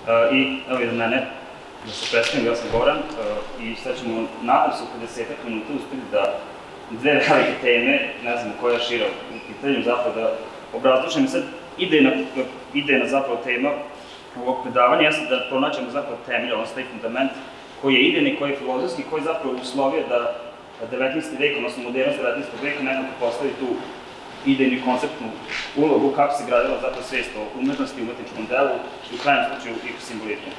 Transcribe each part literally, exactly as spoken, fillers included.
I evo iza mene, da se predstavim, ja sam Goran i sad ćemo, nadam se, u pedesetak minuta uspjeti da dve velike teme, ne znam koja je šira u pitanju, zapravo da obrazložim sad idejna zapravo tema ovog predavanja, jeste da pronaćemo zapravo temelj, odnosno taj fundament koji je idejni, koji je filozofski, koji je zapravo uslovio da devetnaesti vek, odnosno modernost devetnaestog veka nekako postavi tu idejnu konceptnu ulogu kako se gradila zapravo svijest o umetnosti, umetničkom delu i u krajnjem slučaju i u simbolizmu.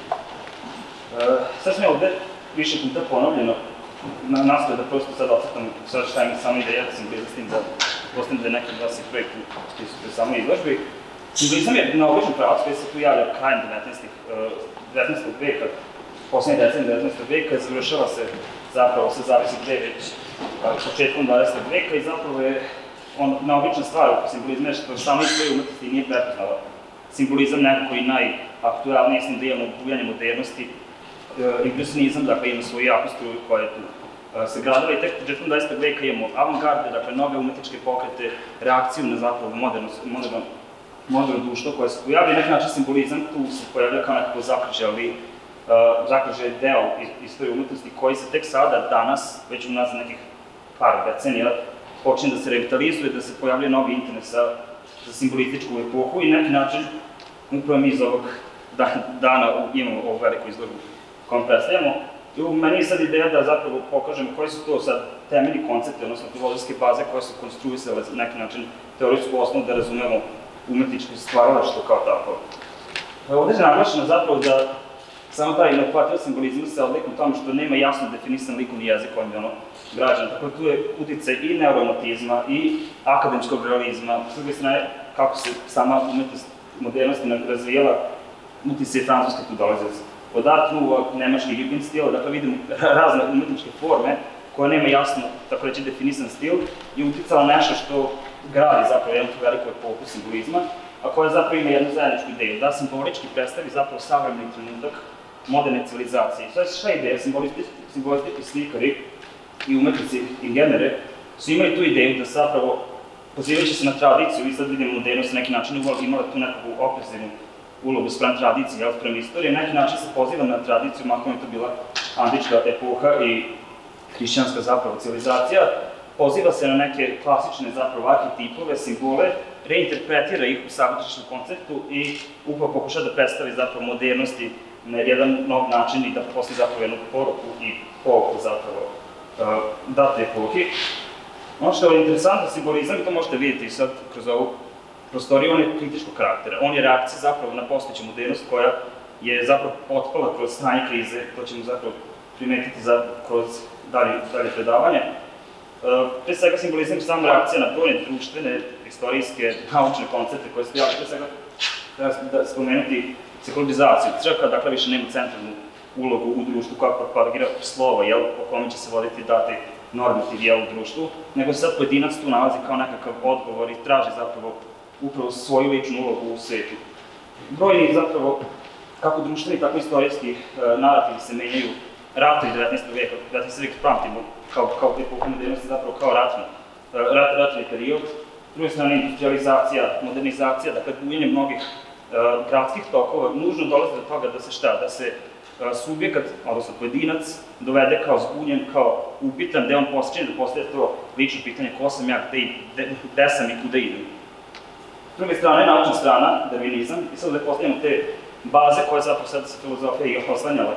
Sad sam je ovde više puta ponovljeno, nastoje da prosto sad ocrtam sad šta ima sama ideja da simbolizam s tim da postavim da je neki glasi projekt u samoj izložbi. Simbolizam je na obličnom pravac koji se tu javlja krajem devetnaestog veka, poslednje decenije devetnaestog veka, završava se zapravo sa zavisi gde već početkom dvadesetog veka i zapravo je naobična stvar oko simbolizma je što sama istorija umetnosti nije prepoznala simbolizam nekako i najaktualniji istim delom bujanja modernosti. Impresionizam, dakle, ima svoju jaku struju koja je tu se gradila i tek početkom dvadesetog veka imamo avantgarde, dakle, nove umetničke pokrete, reakciju na zapravo moderno društvo koje se pojavlja i neki način simbolizam tu se pojavlja kao nekako zakrižje, ali zakrižje je deo istorije umetnosti koji se tek sada, danas, već u nas nekih par decenija, počne da se revitalizuje, da se pojavlja novi interes za simbolističku epohu i neki način, upravo mi iz ovog dana imamo ovu veliku izložbu kojom predstavljamo. U meni je sad ideja da zapravo pokažemo koji su to sad temeljni koncepti, odnosno filozofske baze koje su konstruisale na neki način teorijsku osnovu da razumemo umetničko stvaralaštvo kao tako. Ovde je naglašeno zapravo da samo taj neohvatljiv simbolizam se odlikuje u tome što nema jasno definisan likovni jezik kojim je ono građan. Tako da tu je uticaj i neoromantizma i akademskog realizma. S druge strane, kako se sama umetnost modernosti razvijala, uticaj francuske tu dolaze od Art Nouveau, nemački Jugendstil stila, dakle vidimo razne umetničke forme koja nema jasno, tako reći, definisan stil i uticala nešto što gradi zapravo jednu veliku epohu simbolizma, a koja zapravo ima jednu zajedničku ideju, da simbolički predstavi zapravo savremeni trenutak moderne civilizacije. Šta je ideja? Simbolistički slikari i umetnici in genere su imali tu ideju da zapravo, pozivajući se na tradiciju, i sad vidimo modernost na neki način imala tu nekakvu opresivnu ulogu sprem tradicije, sprem istorije, na neki način se poziva na tradiciju, makon je to bila antička epoha i hrišćanska zapravo civilizacija, poziva se na neke klasične zapravo arhetipove, simbole, reinterpretira ih u savremenom konceptu i upravo pokuša da predstavi zapravo modernosti na jedan nov način i da postoji zapravo jednu poruku i pouku zapravo date epohi. Ono što je interesantno, simbolizam, i to možete vidjeti sad kroz ovu prostoriju, on je kritičkog karaktera. On je reakcija zapravo na postojeću modernost koja je zapravo potpala kroz stanje krize, to ćemo zapravo primetiti kroz dalje predavanje. Pre svega simbolizam je sama reakcija na brojne društvene, istorijske, naučne koncepte koje se pojavljaju. Pre svega treba da spomenuti sekularizaciju. Crkva, dakle, više nema centralnu ulogu u društvu koja propagira slovo, po kome će se voditi dati normativ u društvu, nego se sad pojedinac tu nalazi kao nekakav odgovor i traži zapravo upravo svoju ličnu ulogu u svijetu. Brojni zapravo, kako društveni, tako i istorijski narativi se menjaju ratovi devetnaestog veka, devetnaesti vek pamtimo kao epohu modernosti, zapravo kao ratni period. S druge strane, industrializacija, modernizacija, dakle, bujanje mnogih gradskih tokova, nužno dolazi do toga da se šta, da se subjekat, odnosno pojedinac, dovede kao zbunjen, kao upitan, gde on posjećanje da postaje to lično pitanje ko sam ja, gde sam i kuda idem. S druge strane, naučna strana, darvinizam, i sad da postavljamo te baze koje zapravo sad se filozofija i oslanjala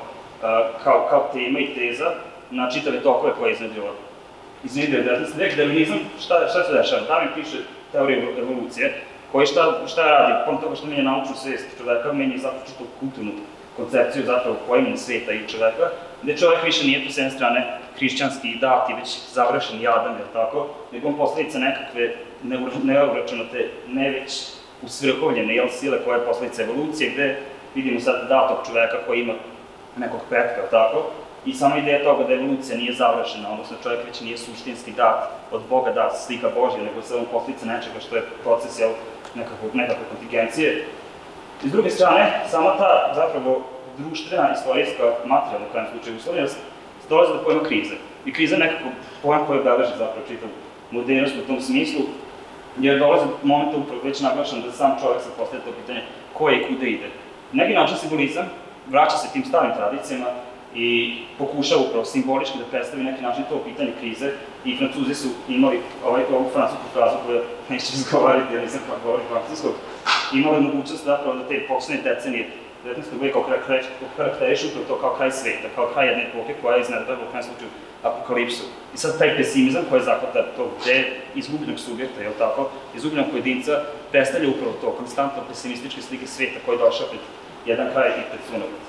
kao tema i teza na čitave tokove koje je iznedrio devetnaesti vek. Darvinizam, šta se dešava? Darwin piše teoriju evolucije, koji šta radi, pored toga što menja naučnu svijest čoveka, menja zapravo čitavu kulturnu koncepciju zapravo poimanja svijeta i čoveka, gde čovek više nije tu s jedne strane hrišćanski i dati, već završen jadan, jel tako, nego on posledica nekakve neobračunate, ne već usvrhovljene sile koja je posledica evolucije, gde vidimo sad datog čoveka koji ima nekog petka, jel tako, i sama ideja toga da evolucija nije završena, odnosno čovjek već nije suštinski dat od Boga dat, slika Božja, nego samo posljedica nečega što je proces nekakve kontingencije. I s druge strane, sama ta zapravo društvena, istorijska, materijalna u krajem slučaju uslovljenost dolazi do pojma krize. I kriza je nekako pojam koji obeleži zapravo čitav modernost u tom smislu, jer dolazi do momenta upravo već naglašeno da sam čovjek se postavlja to pitanje ko je i kuda ide. Na neki način simbolizam vraća se tim starim tradicijama i pokušava upravo simbolički da predstavi neki način to pitanje krize i Francuzi su imali ovaj, ovu francusku frazu koju neću izgovariti, ja nisam kako govorim francuskog, imali mogućnost zapravo da te poslednje decenije devetnaestog veka okarakterišu upravo to kao kraj sveta, kao kraj jedne epoke koja je iznedala u krajnjem slučaju apokalipsu. I sad taj pesimizam koji je zahvata tog gde izgubljenog subjekta, jel tako, izgubljenog pojedinca, predstavlja upravo to, konstantno pesimističke slike sveta koji je došao pred jedan kraj i pred sunovrat.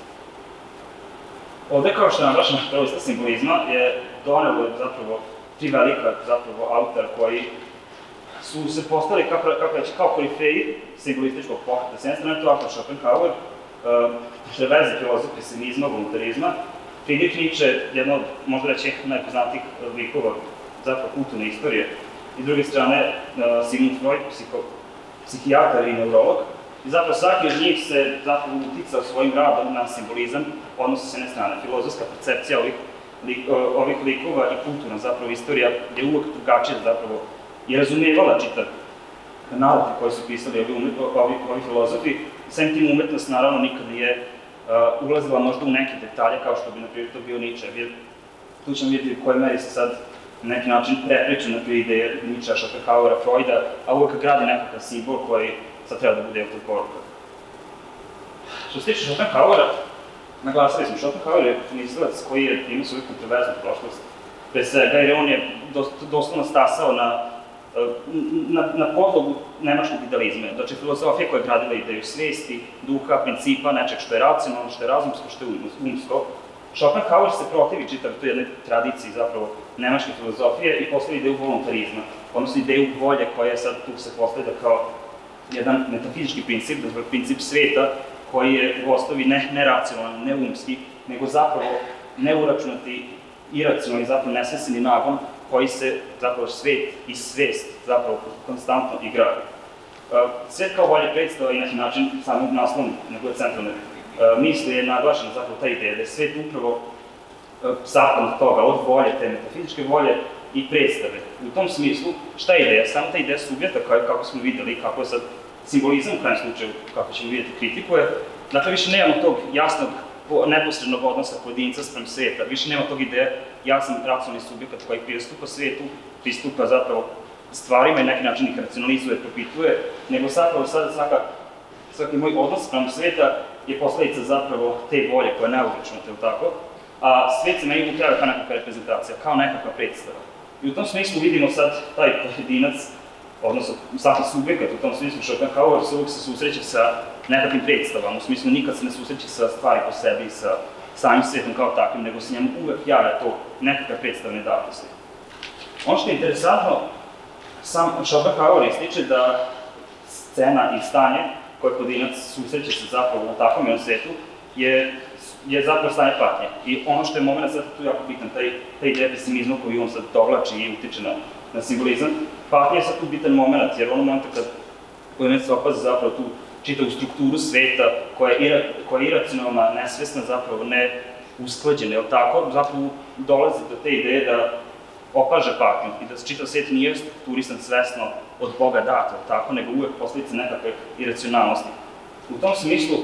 Ovde, kao što je naglašena prelista simbolizma, je donelo zapravo tri velika zapravo autora koji su se postali, kako, kako reći, kao korifeji simbolističkog pokreta. S jedne strane to Arthur Schopenhauer, uh, veze filozof pesimizma, voluntarizma, Friedrich Nietzsche, jedno od, možda reći, najpoznatijih likova zapravo kulturne istorije, i s druge strane uh, Sigmund Freud, psiho, psihijatar i neurolog. I zapravo svaki od njih se zapravo uticao svojim radom na simbolizam, odnosno s jedne strane. Filozofska percepcija ovih, lik, ovih likova i kulturna zapravo istorija je uvek drugačija zapravo i razumijevala čitav narativ koji su pisali ovi, umet, ovi, ovi filozofi. Samim tim umetnost naravno nikad nije uh, ulazila možda u neke detalje kao što bi na primjer to bio Nietzsche. Jer tu ćemo vidjeti u kojoj meri se sad na neki način prepriča na primjer ideje Nietzschea, Schopenhauera, Freuda, a uvek gradi nekakav simbol koji sad treba da bude autor poruka. Što se tiče Schopenhauera, naglasili smo, Schopenhauer je mislilac koji je imao svoju kontroverznu prošlost. Pre svega, jer on je doslovno stasao na, na, na podlogu nemačkog idealizma. Znači, filozofija koja je gradila ideju svesti, duha, principa, nečeg što je racionalno, što je razumsko, što je umsko. Schopenhauer se protivi čitav toj jednoj tradiciji zapravo nemačke filozofije i postavi ideju voluntarizma, odnosno ideju volje koja je sad tu se postavlja kao jedan metafizički princip, dakle princip sveta koji je u osnovi ne, ne racionalan, ne umski, nego zapravo neuračunati, iracionalni, zapravo nesvesni nagon koji se zapravo svet i svest zapravo konstantno igraju. Svet kao volje predstava i neki način samog naslovnog, nego je centralne misli je naglašena zapravo ta ideja da je svet upravo sastavno toga, od volje, te metafizičke volje i predstave. U tom smislu, šta je ideja? Samo ta ideja subjekta, kako smo videli, kako je sad simbolizam u krajem slučaju, kako ćemo vidjeti, kritikuje. Dakle, više nemamo tog jasnog, neposrednog odnosa pojedinca sprem sveta, više nema tog ideja jasan racionalni subjekat koji pristupa svetu, pristupa zapravo stvarima i neki način ih racionalizuje, propituje, nego zapravo sada svaka, svaki moj odnos sprem sveta je posledica zapravo te volje koja je neuračunata, ili tako, a svet se meni utrava kao nekakva reprezentacija, kao nekakva predstava. I u tom smislu vidimo sad taj pojedinac, odnosno svaki subjekat, u tom smislu Schopenhauer se uvijek se susreće sa nekakvim predstavama, u smislu nikad se ne susreće sa stvari po sebi, sa samim svetom kao takvim, nego se njemu uvek javlja to nekakve predstavne datosti. Ono što je interesantno, sam Schopenhauer ističe da scena i stanje koje pojedinac susreće se zapravo na takvom jednom svetu je je zapravo stanje patnje. I ono što je moment sad tu jako bitan, taj, taj ideja pesimizma koji on sad dovlači i utiče na, na simbolizam, patnje je sad tu bitan moment, jer ono momenta kad pojedinac se opazi zapravo tu čitavu strukturu sveta koja je, ira, koja je iracionalna, nesvesna, zapravo ne usklađena, jel tako? Zapravo dolazi do te ideje da opaža patnju i da čitav svet nije strukturisan svesno od Boga dat, jel tako? Nego uvek posledice nekakve iracionalnosti. U tom smislu,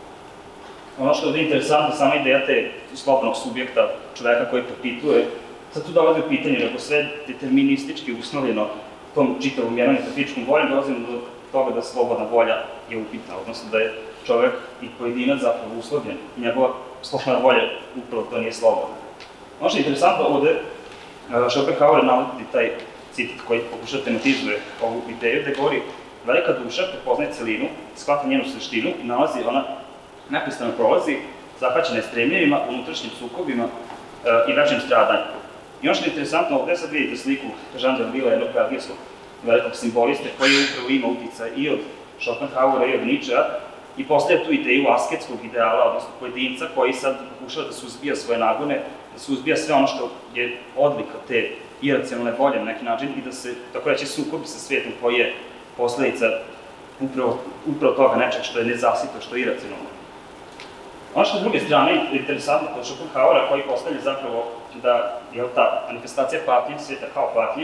ono što je ovdje interesantno, sama ideja te slobodnog subjekta, čoveka koji propituje, sad tu dolazi u pitanje, ako sve deterministički uslovljeno tom čitavom jednom metafizičkom voljom, dolazimo do toga da slobodna volja je upitna, odnosno da je čovek i pojedinac zapravo uslovljen i njegova slobodna volja upravo to nije slobodna. Ono što je interesantno ovdje, Schopenhauer navodi taj citat koji pokušava tematizuje ovu ideju, gde govori velika duša prepoznaje celinu, shvata njenu suštinu i nalazi ona neprestano prolazi, zahvaćena je stremljivima, unutrašnjim sukobima e, i večnim stradanjem. I ono što je interesantno, ovdje sad vidite sliku Jean Derrida, jednog belgijskog velikog simboliste, koji upravo ima uticaj i od Schopenhauera i od Nietzschea i postavlja tu ideju asketskog ideala, odnosno pojedinca koji sad pokušava da suzbija svoje nagone, da suzbija sve ono što je odlika te iracionalne volje na neki način i da se, tako reći, sukobi sa svijetom koji je posledica upravo, upravo toga nečeg što je nezasito, što je iracionalno. Ono što je s druge strane je interesantno kod Schopenhauera koji postavlja zapravo da je ta manifestacija patnje, svijeta kao patnje,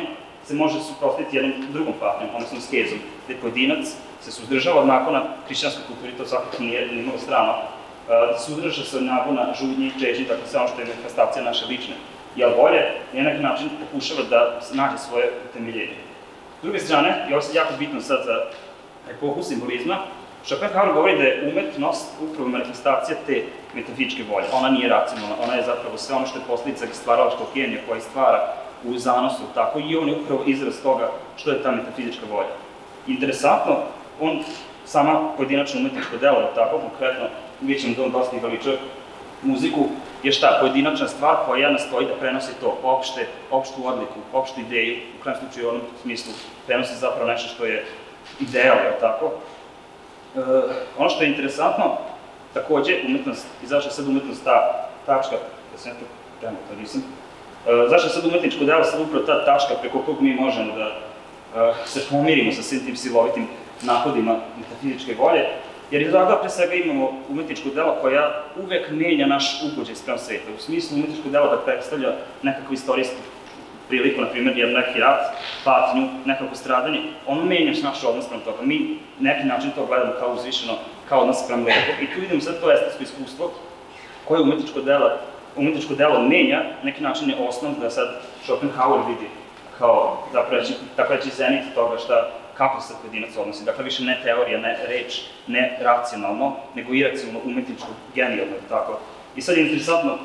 se može suprotstaviti jednom drugom patnjom, odnosno skezom, gde pojedinac se suzdržava od nagona hrišćanskoj kulturi, to svakako nije nimalo strano, da se suzdrža se od nagona žudnji, čežnji, dakle sve ono što je manifestacija naše lične, jel volje, na neki način pokušava da nađe svoje utemeljenje. S druge strane, i ovo je jako bitno sad za epohu simbolizma, Schopenhauer govori da je umetnost upravo manifestacija te metafizičke volje. Ona nije racionalna, ona je zapravo sve ono što je posledica stvaralačkog genija koji stvara u zanosu, tako i on je upravo izraz toga što je ta metafizička volja. Interesantno, on sama pojedinačno umetničko delo, tako konkretno, vidjet ćemo da on dosta i veliča muziku, je šta? Pojedinačna stvar koja nastoji da prenosi to opšte, opštu odliku, opštu ideju, u krajem slučaju u onom smislu prenosi zapravo nešto što je ideal, je tako? E, ono što je interesantno, takođe, umetnost, i zašto je sad umetnost ta tačka, da sam ja to prema to nisam, e, zašto je sad umetničko delo sad upravo ta tačka preko kog mi možemo da e, se pomirimo sa svim tim silovitim nahodima metafizičke volje, jer iz toga pre svega imamo umetničko delo koja uvek menja naš ugođaj sprem sveta. U smislu umetničko delo da predstavlja nekakvu istorijsku priliku, na primjer, jedan neki rat, patnju, nekako stradanje, ono menja naš odnos sprem toga. Mi neki način to gledamo kao uzvišeno, kao odnos sprem lepo. I tu vidimo sad to estetsko iskustvo koje umetničko delo, umetničko delo menja, neki način je osnov da sad Schopenhauer vidi kao, tako reći, zenit toga šta kako se pojedinac odnosi. Dakle, više ne teorija, ne reč, ne racionalno, nego iracionalno, umetničko, genijalno, tako. I sad je interesantno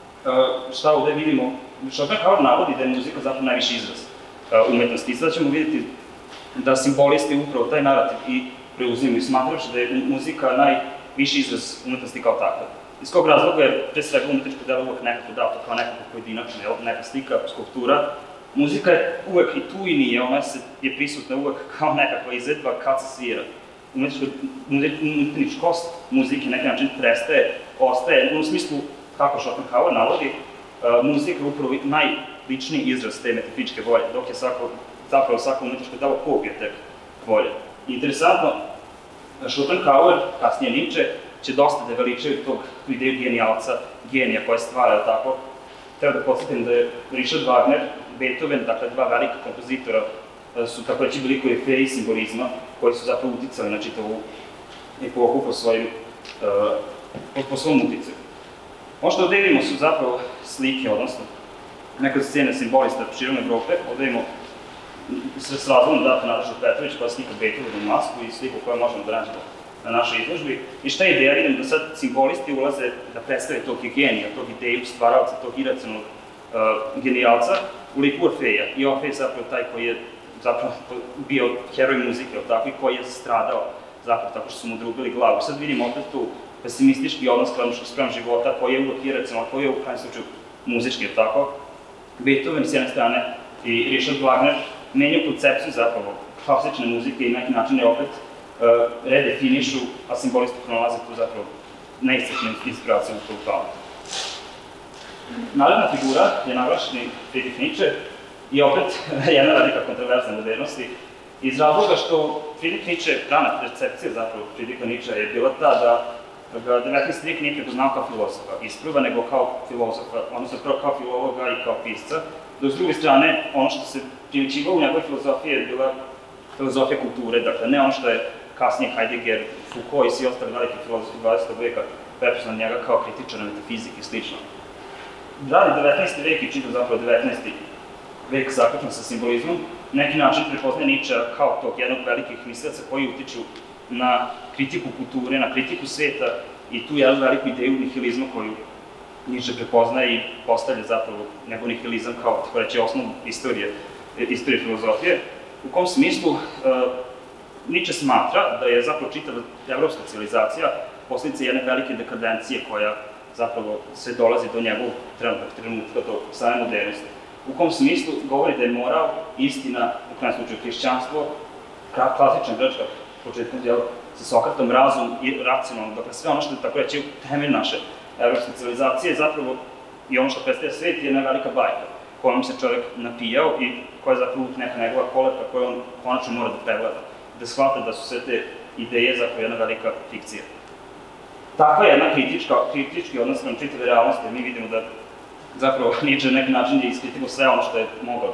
šta ovde vidimo. Schopenhauer navodi da je muzika zapravo najviši izraz umetnosti. I sad ćemo vidjeti da simbolisti upravo taj narativ i preuzimaju i smatrajući da je muzika najviši izraz umetnosti kao takva. Iz kog razloga je pre svega umetničko delo uvek nekako dato kao nekako pojedinačno, neka slika, skulptura. Muzika je uvek i tu i nije, ona je prisutna uvek kao nekakva izvedba kad se svira. Umetničkost muzike na neki način prestaje, ostaje, u smislu, kako Schopenhauer navodi, muzika je upravo najličniji izraz te metafizičke volje, dok je zapravo svako umetničko delo kopija tek volje. Interesantno, Schopenhauer, kasnije Nietzsche, će dosta da veličaju tog ideju genijalca, genija koja stvara, tako. Treba da podsjetim da je Richard Wagner, Beethoven, dakle dva velika kompozitora, su tako reći bili koji feji simbolizma, koji su zapravo uticali na čitavu epohu po svojim, po svom uticaju. Ono što ovde vidimo su zapravo slike, odnosno neke scene simbolista širom Evrope. Ovde vidimo s razlogom data Nataša Petrović koja slika Beethovenu masku i sliku koju možemo da nađemo na našoj izložbi. I šta je ideja? Vidim da sad simbolisti ulaze da predstave tog genija, tog ideju stvaralca, tog iracionalnog genijalca u liku Orfeja. I Orfej je zapravo taj koji je zapravo bio heroj muzike, i koji je stradao zapravo tako što su mu drubili glavu. Sad vidimo opet tu pesimistički odnos sprem života koji je uvijek iracionalan, koji je u krajnjem slučaju muzički, tako. Beethoven s jedne strane i Richard Wagner menjaju koncepciju zapravo klasične muzike i neki način je opet redefinišu, a simbolisti pronalaze tu zapravo neiscrpnu inspiraciju na tog plana. Naredna figura je naglašeni Friedrich Nietzsche i opet jedna velika kontroverzna modernosti iz razloga što Friedrich Nietzsche, rana percepcija zapravo Friedricha Nietzsche je bila ta da ga devetnaesti vijek nije prepoznao kao filozofa, isprva nego kao filozofa, odnosno prvo kao filologa i kao pisca, dok s druge strane ono što se primećivalo u njegove filozofije je bila filozofija kulture, dakle ne ono što je kasnije Heidegger, Foucault i svi ostali veliki filozofi dvadesetog veka prepoznali njega kao kritičara metafizike i slično. Radi devetnaesti vek i čitav zapravo devetnaesti vek zaključno sa simbolizmom, neki način prepoznaje Nietzsche kao tog jednog velikih mislilaca koji utiču na kritiku kulture, na kritiku sveta i tu jednu veliku ideju nihilizma koju Nietzsche prepoznaje i postavlja zapravo njegov nihilizam kao, tako reći, osnov istorije, istorije filozofije. U kom smislu Nietzsche smatra da je zapravo čitava evropska civilizacija posljedica jedne velike dekadencije koja zapravo sve dolazi do njegovog trenutka, do same modernosti. U kom smislu govori da je moral, istina, u krajem slučaju hrišćanstvo, klasična grčka, početkom djela sa Sokratom, razum i racionalno, dakle sve ono što je tako reći temelj naše evropske civilizacije, zapravo i ono što predstavlja svet je jedna velika bajka kojom se čovjek napijao i koja je zapravo neka njegova koleta koju on konačno mora da pregleda, da shvata da su sve te ideje zapravo jedna velika fikcija. Takva je jedna kritički odnos prema čitave realnosti, mi vidimo da zapravo Nietzsche na neki način je iskritiko sve ono što je mogao da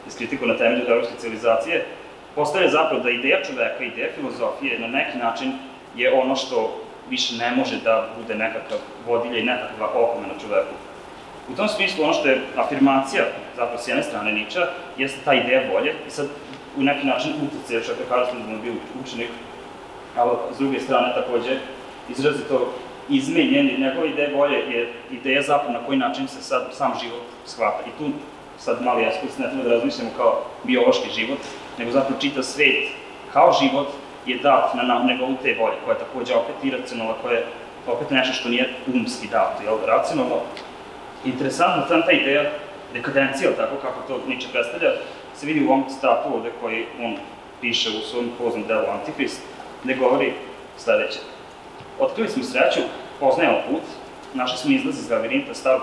iskritikuo na temelju evropske civilizacije, postavlja zapravo da ideja čoveka, ideja filozofije na neki način je ono što više ne može da bude nekakav vodilja i nekakva opomena čoveku. U tom smislu ono što je afirmacija, zapravo s jedne strane Niča, jeste ta ideja volje i sad u neki način utjecaj, što je kada sam bio učenik, ali s druge strane takođe izrazito izmenjen, njegova ideja volje je ideja zapravo na koji način se sad sam život shvata. I tu sad mali eskurs, ne treba da razmišljamo kao biološki život, nego zapravo čitav svet kao život je dat na nivou te volje, koja je takođe opet iracionalna, koja je opet nešto što nije umski dato, jel, racionalno. Interesantno, sam ta ideja dekadencija, tako kako to Niče predstavlja, se vidi u ovom citatu ovde koji on piše u svom poznatom delu Antihrist, gde govori sledeće. Otkrili smo sreću, poznajemo put, našli smo izlaz iz labirinta starog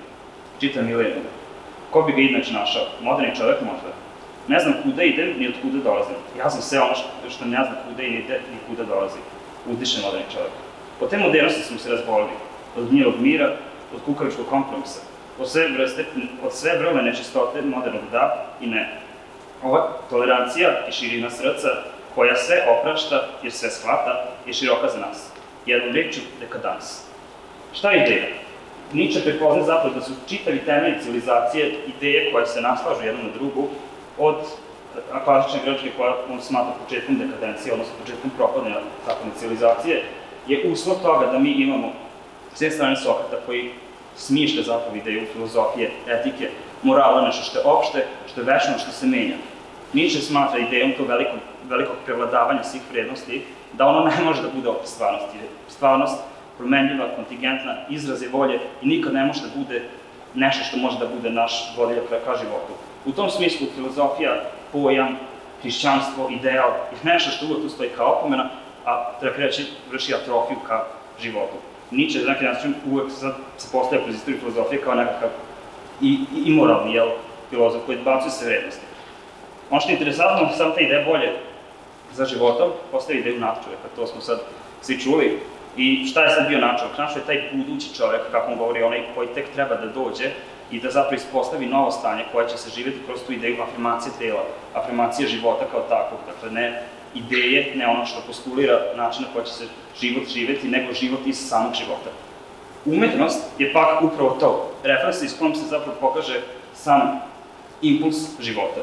čitav milenijuma. Ko bi ga inače našao? Moderni čovek možda. Ne znam kuda idem, ni od kuda dolazim. Ja sam sve ono što ne znam kuda ide, ni kuda dolazi. Uzdiše moderni čovek. Od te modernosti smo se razbolili. Od gnjilog mira, od kukavičkog kompromisa. Od sve, vrste, od sve vrle nečistote modernog da i ne. Ova tolerancija i širina srca, koja sve oprašta jer sve shvata, je široka za nas. Jednom rečju dekadans. Šta je ideja? Niče prepozna zapravo da su čitavi temelji civilizacije ideje koje se naslažu jednu na drugu od klasične grčke koja on smatra početkom dekadencije, odnosno početkom propadanja zapadne civilizacije, je uslov toga da mi imamo s jedne strane Sokrata koji smišlja zapravo ideju filozofije, etike, morala, nešto što je opšte, što je večno, što se menja. Niče smatra idejom tog velikog, velikog prevladavanja svih vrednosti, da ono ne može da bude opet stvarnost. Stvarnost promenljiva, kontingentna, izraz je volje i nikad ne može da bude nešto što može da bude naš vodilja ka životu. U tom smislu filozofija, pojam, hrišćanstvo, ideal je nešto što uvek ustoji kao opomena, a treba reći vrši atrofiju ka životu. Niče na neki način uvek se postavlja kroz istoriju filozofije kao nekakav imoralni filozof koji odbacuje se vrednosti. Ono što je interesantno, samo ta ideja volje za životom postavi ideju nadčoveka, to smo sad svi čuli. I šta je sad bio nadčovek? Nadčovek je taj budući čovek, kako on govori, onaj koji tek treba da dođe i da zapravo ispostavi novo stanje koje će se živjeti kroz tu ideju afirmacije tela, afirmacije života kao takvog, dakle ne ideje, ne ono što postulira način na koji će se život živjeti, nego život iz samog života. Umetnost je pak upravo to, refleksa iz kojom se zapravo pokaže sam impuls života.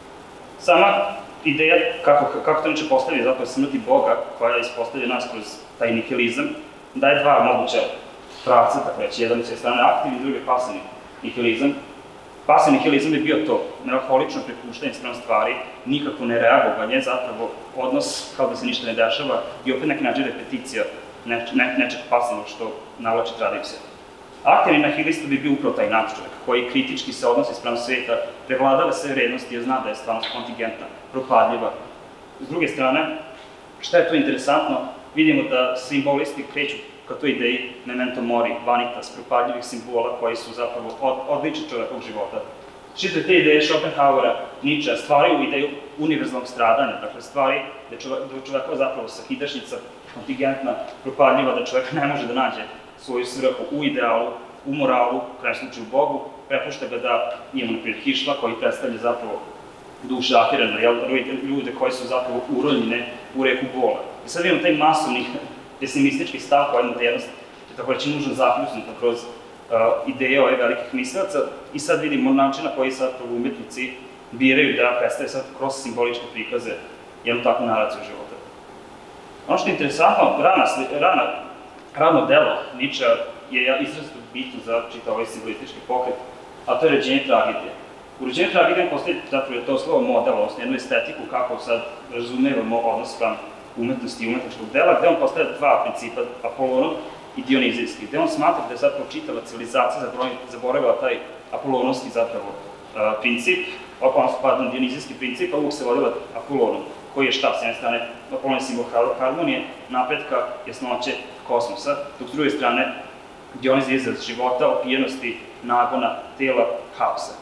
Sama ideja, kako, kako to neće postaviti zapravo smrti Boga, koja ispostavlja nas kroz taj nihilizam, daje dva moguća pravca, tako reći, jedan s strane aktivni, drugi pasivni nihilizam. Pasivni nihilizam je bio to, melanholično prepuštanje sprem stvari, nikakvo nereagovanje, zapravo odnos kao da se ništa ne dešava i opet neki način repeticija ne, ne, nečeg pasivnog što navlači tradicija. Aktivni nihilista bi bio upravo taj nadčovek, koji kritički se odnosi sprem sveta, prevladava sve vrednosti jer zna da je stvarnost kontingentna, propadljiva. S druge strane, šta je tu interesantno, vidimo da simbolisti kreću ka toj ideji memento mori, vanitas, propadljivih simbola koji su zapravo od, odlični čovekovog života. Čitve te ideje Schopenhauera, Niča, stvaraju ideju univerzalnog stradanja, dakle stvari da je čovekova zapravo sahidašnjica, kontingentna, propadljiva, da čovek ne može da nađe svoju svrhu u idealu, u moralu, u krajem slučaju u Bogu, prepušta ga da imamo naprijed Hišla koji predstavlja zapravo duše afirana, ljude koji su zapravo uroljene u reku bola. I sad vidimo taj masovni pesimistički stav koja je modernost, je tako reći nužno zapljusnuta kroz uh, ideje ove velikih mislilaca i sad vidimo način na koji sad umetnici biraju da predstave sad kroz simboličke prikaze jednu takvu naraciju života. Ono što je interesantno, rana, rana, rano delo Niča je izrazito bitno za čitav ovaj simbolistički pokret, a to je ređenje tragedije. U ređenju tragedije postoji zapravo to slovo model, odnosno jednu estetiku kako sad razumevamo odnos prema umetnosti i umetničkog dela, gde on postavlja dva principa, Apolonog i Dionizijski, gde on smatra da je zapravo čitava civilizacija zaboravila taj apolonovski zapravo princip, odnosno, pardon, Dionizijski princip, a uvijek se vodila Apolonom, koji je šta, s jedne strane, Apolon je simbol harmonije, napretka, jasnoće, kosmosa, dok s druge strane, Dionizij je izraz života, opijenosti, nagona, tela, haosa.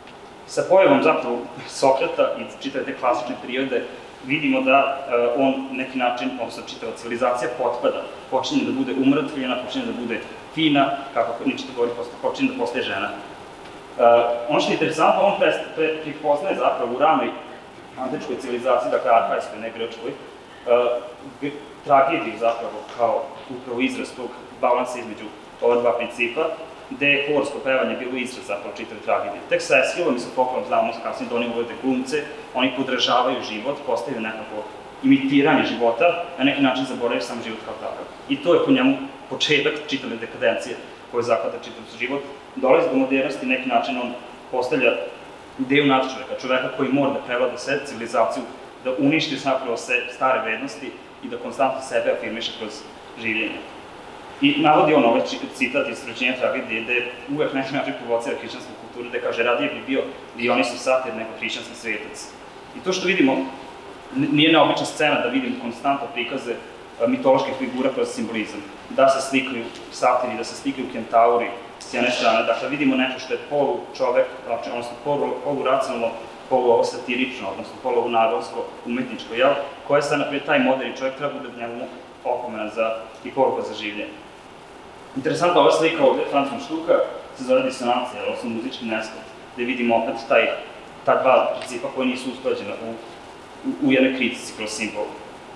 Sa pojavom zapravo Sokrata i čitave te klasične prirode vidimo da uh, on neki način, odnosno čitava civilizacija potpada, počinje da bude umrtvljena, počinje da bude fina, kako Niče to govori, počinje da postaje žena. Ono što je interesantno, on prepoznaje zapravo u ranoj antičkoj civilizaciji, dakle arhajskoj, ne grčkoj, tragediju zapravo kao upravo izraz tog balansa između ova dva principa, gde je horsko pevanje bilo izraz zapravo čitave tragedije. Tek sa Eskilom i Sofoklom znamo kasnije da oni uvode glumce, oni podražavaju život, postaju nekako imitiranje života, na neki način zaboravaju sam život kao takav. I to je po njemu početak čitave dekadencije koje zahvata čitav život. Dolazi do modernosti, neki način on postavlja ideju nadčoveka, čoveka koji mora da prevlada sve civilizaciju, da uništi zapravo sve stare vrednosti i da konstantno sebe afirmiše kroz življenje. I navodi on ovaj citat iz Rođenja tragedije, gde uvek neki način provocira hrišćansku kulturu, gde kaže radije bi bio Dionisos satir nego hrišćanski svetac. I to što vidimo, nije neobična scena da vidimo konstantno prikaze mitoloških figura kroz simbolizam. Da se slikaju satiri, da se slikaju kentauri s jedne strane. Dakle, vidimo nešto što je polu čovek, odnosno polu racionalno, polu ovo satirično, odnosno polu ovo nagonsko, umetničko, jel? Koje sad, naprijed, taj moderni čovjek treba bude njemu opomena i poruka za življenje. Interesantna ova slika ovdje, Francuska štuka, se zove disonacija, odnosno muzički nesklat, gde vidimo opet ta dva principa koja nisu usklađena u jednoj kritici kroz simbol.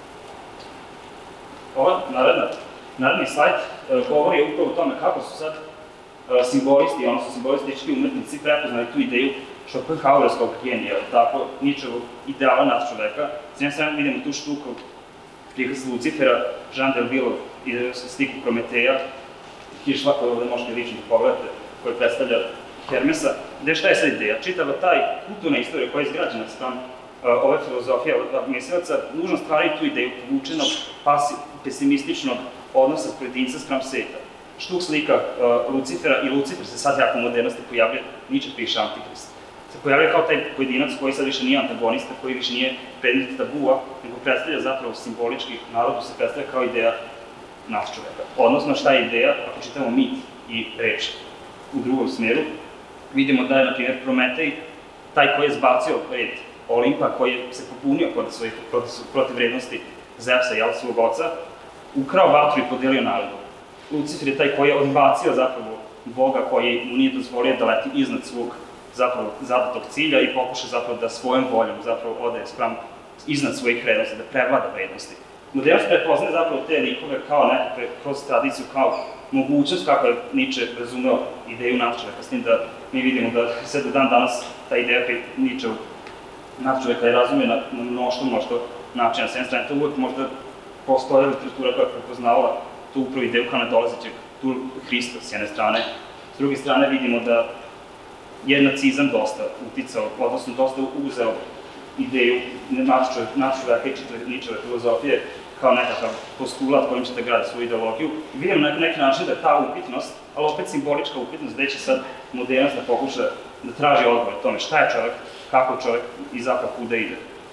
Ova naredni slajd govori upravo o tome kako su sad simbolisti, odnosno simbolistički umetnici prepoznali tu ideju Schopenhauerskog genija, tako Ničevog ideala nad čoveka. S jedne strane vidimo tu štuku prikaz Lucifera, Jean Delville i sliku Prometeja, Hiršla koju ovdje možete lično da pogledate, koja predstavlja Hermesa, gde šta je sad ideja? Čitava taj kulturna istorija koja je izgrađena spram ove filozofije, ove dva mislilaca, nužno stvari tu ideju povučenog, pesimističnog odnosa pojedinca spram sveta. Štuk slika Lucifera i Lucifer se sad jako u modernosti pojavlja, Niče piše Antikrist. Se pojavlja kao taj pojedinac koji sad više nije antagonista, koji više nije predmet tabua, nego predstavlja zapravo simbolički, narodu se predstavlja kao ideja nadčoveka. Odnosno šta je ideja, ako čitamo mit i reč u drugom smeru, vidimo da je, na primjer, Prometej taj koji je zbacio red Olimpa, koji se popunio protiv vrednosti Zevsa, jel, svog oca, ukrao vatru i podelio narodu. Lucifer je taj koji je odbacio zapravo Boga koji mu nije dozvolio da leti iznad svog zapravo zadatog cilja i pokuša zapravo da svojom voljom zapravo ode spram iznad svojih vrednosti, da prevlada vrednosti. Modernost prepoznaje zapravo te likove kao nekakve, kroz tradiciju, kao mogućnost kako je Niče razumeo ideju nadčoveka, s tim da mi vidimo da sve do dan danas ta ideja koji Niče nadčoveka je razumio na mnošto, mnošto načina. S jedne strane, to uvek možda postoje literatura koja je prepoznavala tu upravo ideju kao nedolazećeg tu Hrista s jedne strane. S druge strane vidimo da je nacizam dosta uticao, odnosno dosta uzeo ideju nadčoveka i Ničeve filozofije kao nekakav postulat kojim će da gradi svoju ideologiju. I vidimo na neki način da je ta upitnost, ali opet simbolička upitnost, gde će sad modernost da pokuša da traži odgovor o tome šta je čovek, kako je čovek i zapravo kuda ide.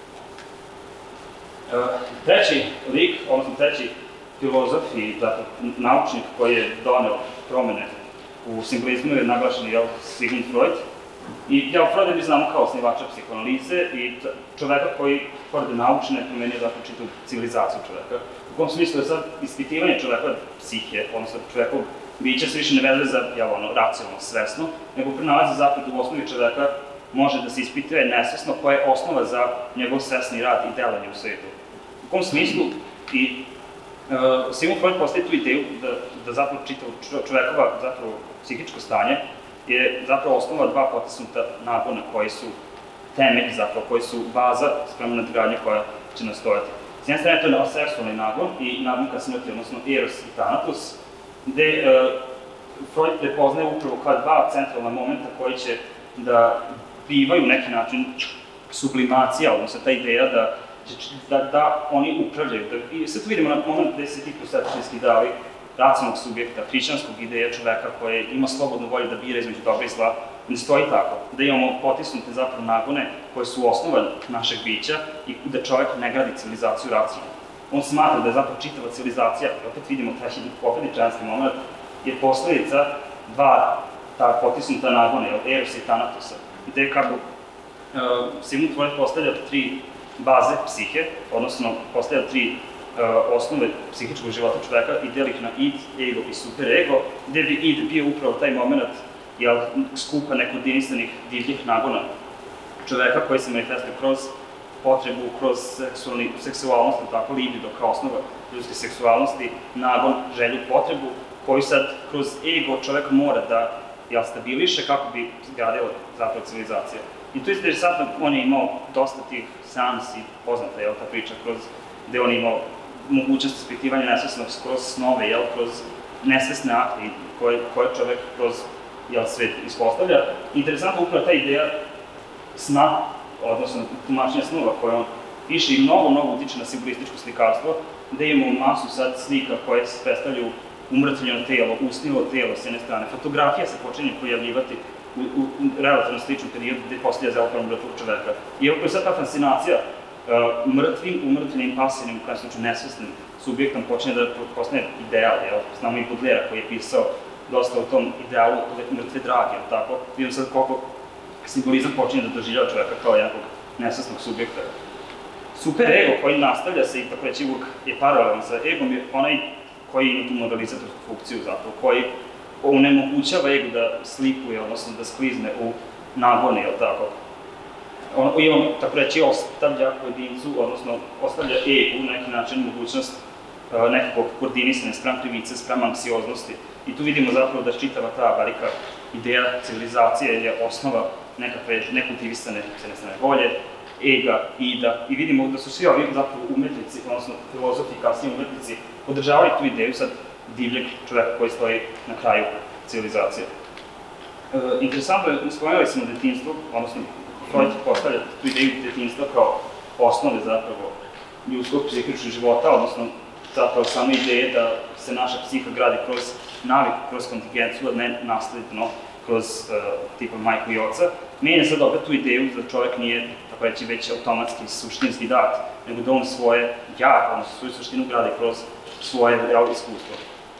Treći lik, odnosno treći filozof i naučnik koji je doneo promene u simbolizmu je naglašen Sigmund Freud. I Freuda mi znamo kao osnivača psihoanalize i čoveka koji, pored naučne, promenio zapravo čitavu civilizaciju čoveka. U kom smislu je sad ispitivanje čoveka psihe, odnosno čovekog bića se više ne vezuje za racionalno, svesno, nego prenalazi zapravo u osnovi čoveka može da se ispituje nesvesno koja je osnova za njegov svesni rad i delanje u svetu. U kom smislu i Sigmund Freud postaje tu ideju da zapravo čitav čovekova zapravo psihičko stanje je zapravo osnova dva potisnuta nagona koji su temelj zapravo, koji su baza spremna nadgradnje koja će nastojati. S jedne strane to je seksualni nagon i nagon ka smrti, odnosno Eros i Thanatos, gde Freud prepoznaje upravo kao dva centralna momenta koji će da bivaju neki način sublimacija, odnosno ta ideja da oni upravljaju. I sad vidimo na moment gde se ti prosvetiteljski ideali racionalnog subjekta, hrišćanskog ideja čoveka koje ima slobodnu volju da bira između dobra i zla, ne stoji tako. Da imamo potisnute zapravo nagone koje su osnova našeg bića i da čovek ne gradi civilizaciju racionalno. On smatra da je zapravo čitava civilizacija, i opet vidimo taj opetničanski moment, je posledica dva ta potisnuta nagona, Erosa i Thanatosa, gde kako Sigmund Freud postavlja tri baze psihe, odnosno postavlja tri osnove psihičkog života čoveka i deli ih na id, ego i superego, gde bi id bio upravo taj moment skupa nekoordinisanih divljih nagona čoveka koji se manifestuje kroz potrebu, kroz seksualnost, tako libido kao osnova ljudske seksualnosti, nagon, želju, potrebu, koju sad kroz ego čovek mora da stabiliše kako bi zgradila zapravo civilizacija. I to je interesantno, on je imao dosta tih seansi, poznata je ta priča, gde on je imao mogućnost ispitivanja nesvesnog kroz snove, kroz nesvesne akte koje čovek kroz svet ispostavlja. Interesantno upravo ta ideja sna, odnosno tumačenja snova koje on piše i mnogo, mnogo utiče na simbolističko slikarstvo, gde imamo masu sad slika koje se predstavljaju umrtvljeno telo, usnilo telo s jedne strane. Fotografija se počinje pojavljivati u relativno sličnom periodu gde postavlja zapravo mrtvog čoveka. I ovo je sad ta fascinacija mrtvim, umrtvenim, pasivnim, u krajem slučaju nesvesnim subjektom počinje da postane ideal. Znamo i Baudelaire koji je pisao dosta o tom idealu mrtve drage, tako? Vidimo sad koliko simbolizam počinje da doživljava čoveka kao jednog nesvesnog subjekta. Super ego koji nastavlja se i tako reći uvijek je paralelan sa egom je onaj koji ima tu modalizatorsku funkciju zapravo, koji onemogućava ego da slipuje, odnosno da sklizne u nagone, jel tako? I on, tako reći, ostavlja pojedincu, odnosno ostavlja egu na neki način mogućnost nekakvog koordinisanja sprem krivice, sprem anksioznosti. I tu vidimo zapravo da čitava ta velika ideja civilizacije je osnova nekakve nekultivisane volje, ega, ida. I vidimo da su svi ovi zapravo umetnici, odnosno filozofi i kasnije umetnici, podržavali tu ideju sad divljeg čoveka koji stoji na kraju civilizacije. Interesantno je, spomenuli smo detinjstvo, odnosno Freud postavlja tu ideju detinjstva kao osnove zapravo ljudskog psihičkog života, odnosno zapravo same ideje da se naša psiha gradi kroz navik, kroz kontingenciju, a ne nasledno kroz tipa majku i oca. Menja sad opet tu ideju da čovek nije, tako reći, već automatski, suštinski dat, nego da on svoje ja, odnosno svoju suštinu gradi kroz svoje realno iskustvo.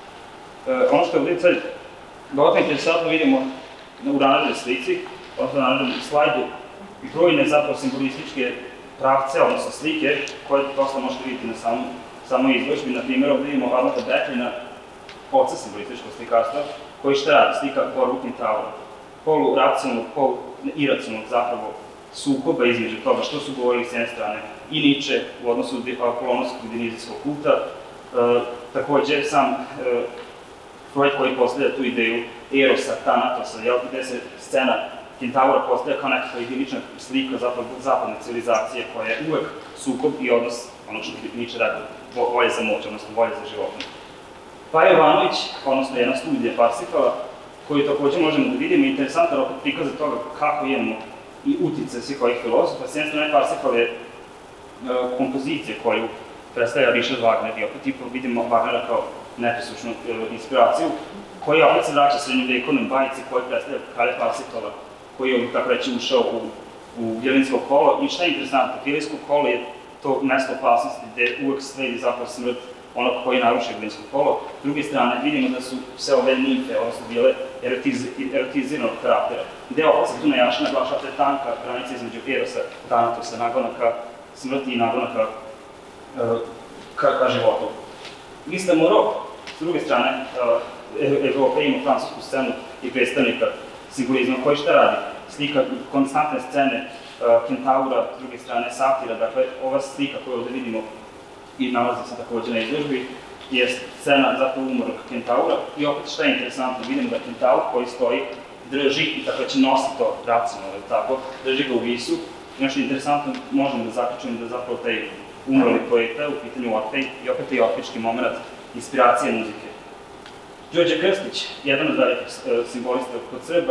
Ono što je ovdje sad dodatno interesantno vidimo u narednoj slici, odnosno na narednom slajdu, brojne zapravo simbolističke pravce, odnosno slike, koje dosta možete vidjeti na samoj izložbi. Na primjer, ovdje vidimo Arnolda Becklina, oca simbolističkog slikarstva, koji šta radi, slika Borgu Kentaura. Polu-racionalnog, polu-iracionalnog zapravo sukoba između toga što su govorili s jedne strane i Nietzsche u odnosu do apolonovskog dinizijskog kulta. Takođe, sam Freud koji postavlja tu ideju Erosa, Thanatosa, gde se scena Kentaura postavlja kao nekakva idilična slika zapadne civilizacije koja je uvek sukob i odnos, ono što Nietzsche rekao, volje za moć, odnosno volje za životom. Paja Jovanović, odnosno jedna studija Parsifala, koju takođe možemo da vidimo, interesantan opet prikaz toga kako imamo i utice svih ovih filozofa. S jedne strane Parsifal je kompozicija koju predstavlja Richard Wagner i opet vidimo Wagnera kao nepresušnu inspiraciju, koji opet se vraća srednjovekovnoj bajici koji predstavlja kralja Parsifala, koji je, tako reći, ušao u Jelinsko kolo. I šta je interesantno, Jelinsko kolo je to mesto opasnosti gde uvek sledi zapravo smrt onog koji je narušio Jelinsko kolo. S druge strane, vidimo da su sve ove nimfe, odnosno bile erotiziranog karaktera. Gde opet se tu najašnja naglašava te tanka granica između Erosa, Thanatosa, nagona ka smrti i nagona ka životu. Lista Moreau, s druge strane, Evropa ima francusku scenu i predstavnika simbolizma koji šta radi? Slika konstantne scene Kentaura, s druge strane satira, dakle ova slika koju ovde vidimo i nalazi se takođe na izložbi je scena zapravo umornog Kentaura i opet šta je interesantno, vidimo da Kentaur koji stoji drži i tako će nosi to racionalno, tako, drži ga u visu. I nešto interesantno možemo da zaključimo da zapravo taj umorni poeta u pitanju Orfej i opet taj orfejski moment inspiracije muzike. Đorđe Krstić, jedan od velikih simbolista kod Srba,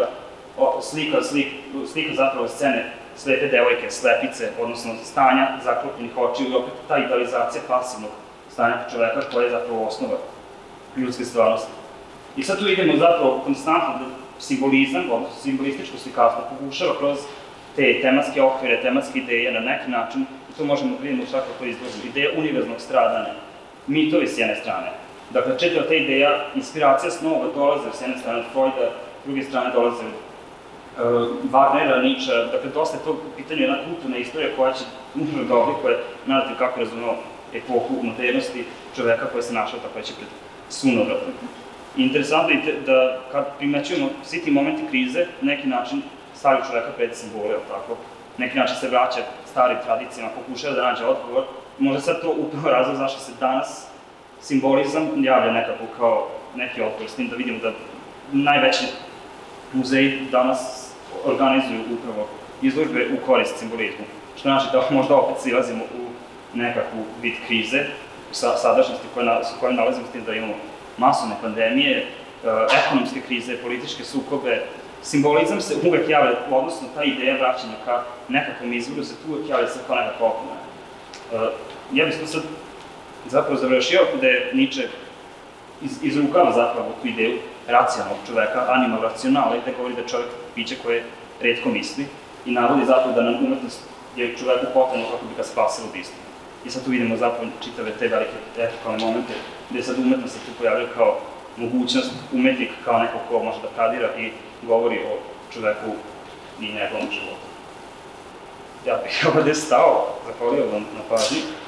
slika zapravo scene slepe devojke, slepice, odnosno stanja zaklopljenih očiju i opet ta idealizacija pasivnog stanja čoveka koja je zapravo osnova ljudske stvarnosti. I sad tu idemo zapravo konstantno da simbolizam, odnosno simbolističko slikarstvo pokušava kroz te tematske okvire, tematske ideje na neki način, i to možemo da vidimo u svakako to izložbu, ideja univerzalnog stradanja, mitovi s jedne strane. Dakle, četvrta ta ideja, inspiracija snova dolaze s jedne strane od Freuda, s druge strane dolaze Wagnera, Nietzsche, dakle, dosta je to pitanje jedna kulturna istorija koja će nužno da oblikuje, narativ kako je razumeo epohu modernosti čoveka koja se našao tako reći pred sunovratom. Interesantno je da kad primećujemo svi ti momenti krize, na neki način stavlja čoveka pred simbole, tako? Na neki način se vraća starim tradicijama, pokušava da nađe odgovor. Možda sad to upravo razlog zašto se danas simbolizam javlja nekako kao neki odgovor, s tim da vidimo da najveći muzeji danas organizuju upravo izložbe u korist simbolizmu. Što znači da možda opet silazimo u nekakvu vid krize, sadašnjosti u kojoj nalazimo, s tim da imamo masovne pandemije, ekonomske krize, političke sukobe. Simbolizam se uvek javlja, odnosno ta ideja vraćanja ka nekakvom izvoru se tu uvek javlja sad kao nekakva opomena. Ja bih to sad zapravo završio da je Nietzsche izrukava zapravo tu ideju racionalnog čoveka, animal racionale, gde govori da je čovek biće koje retko misli i navodi zapravo da nam umetnost je čoveku potrebno kako bi ga spasilo od istine. I sad tu vidimo zapravo čitave te velike epohalne momente gde sad umetnost se tu pojavlja kao mogućnost, umetnik kao neko ko može da kadira i govori o čoveku i njegovom životu. Ja bih ovdje stao, zahvalio vam na pažnji.